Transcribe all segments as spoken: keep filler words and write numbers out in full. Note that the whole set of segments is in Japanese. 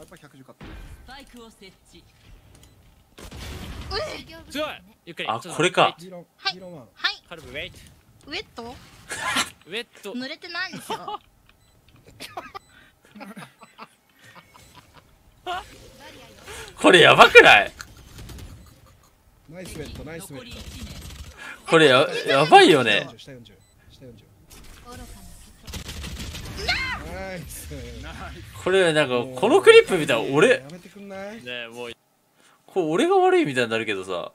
ぱひゃくじゅうかった。 スパイクを設置。 強い。ゆっくり。 あ、これか。 ジロン、 はいジロンワン。 はいカルブウェイト。 ウェットウェット。 濡れてないんですよ。 これやばくない？ ナイスウェット、ナイスウェ残りット。 いち名。 これや、やばいよね。 下よんじゅう、下よんじゅう。 愚かなナイス。 これなんか、このクリップ見たら俺、 やめてくんない？ ねえ、もう。 これ俺が悪いみたいになるけどさ。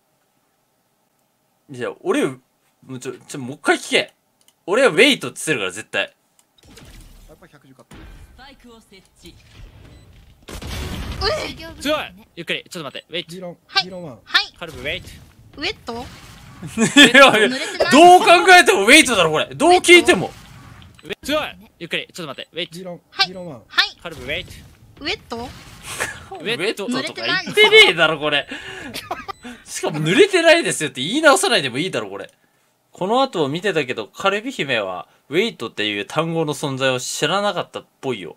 じゃあ、俺、もうちょ、ちょ、もう一回聞け。俺はウェイトって言ってるから絶対。 やっぱひゃくじゅうかった。 スパイクを設置。 強い。ゆっくり。ちょっと待って。ウェイト。 ジロン、 はいジロンワン。 はいカルブウェイト。 ウェットいやいやどう考えてもウェイトだろこれ。どう聞いても。 ウェ強い。ゆっくり。ちょっと待って。ウェイト。 ジロン、 はいジロンワン。 はいカルブウェイト。 ウェットウェットとか言ってねえだろこれ。しかも濡れてないですよって言い直さないでもいいだろこれ。この後見てたけど、カルビ姫はウェイトっていう単語の存在を知らなかったっぽいよ。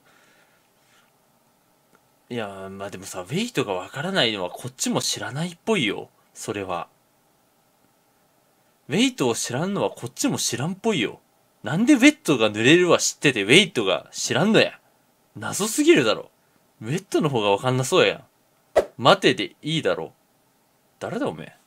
いやー、まあでもさ、ウェイトがわからないのはこっちも知らないっぽいよ。それは。ウェイトを知らんのはこっちも知らんっぽいよ。なんでウェットが濡れるは知っててウェイトが知らんのや。謎すぎるだろ。ウェットの方がわかんなそうやん。待てでいいだろ。誰だおめえ。